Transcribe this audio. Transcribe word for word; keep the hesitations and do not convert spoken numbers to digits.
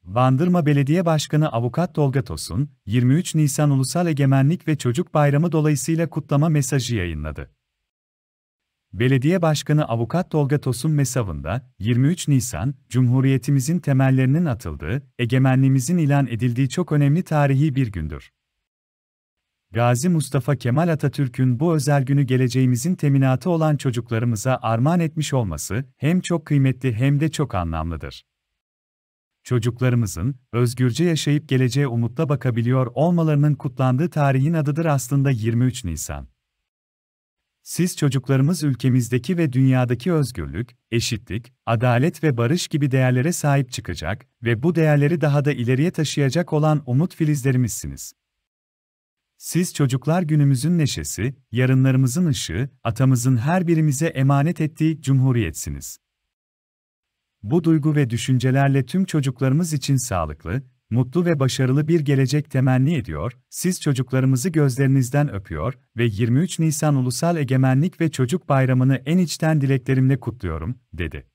Bandırma Belediye Başkanı Avukat Tolga Tosun, yirmi üç Nisan Ulusal Egemenlik ve Çocuk Bayramı dolayısıyla kutlama mesajı yayınladı. Belediye Başkanı Avukat Tolga Tosun mesajında, yirmi üç Nisan, Cumhuriyetimizin temellerinin atıldığı, egemenliğimizin ilan edildiği çok önemli tarihi bir gündür. Gazi Mustafa Kemal Atatürk'ün bu özel günü geleceğimizin teminatı olan çocuklarımıza armağan etmiş olması, hem çok kıymetli hem de çok anlamlıdır. Çocuklarımızın, özgürce yaşayıp geleceğe umutla bakabiliyor olmalarının kutlandığı tarihin adıdır aslında yirmi üç Nisan. Siz çocuklarımız ülkemizdeki ve dünyadaki özgürlük, eşitlik, adalet ve barış gibi değerlere sahip çıkacak ve bu değerleri daha da ileriye taşıyacak olan umut filizlerimizsiniz. Siz çocuklar günümüzün neşesi, yarınlarımızın ışığı, atamızın her birimize emanet ettiği cumhuriyetsiniz. Bu duygu ve düşüncelerle tüm çocuklarımız için sağlıklı, mutlu ve başarılı bir gelecek temenni ediyor, siz çocuklarımızı gözlerinizden öpüyor ve yirmi üç Nisan Ulusal Egemenlik ve Çocuk Bayramı'nı en içten dileklerimle kutluyorum, dedi.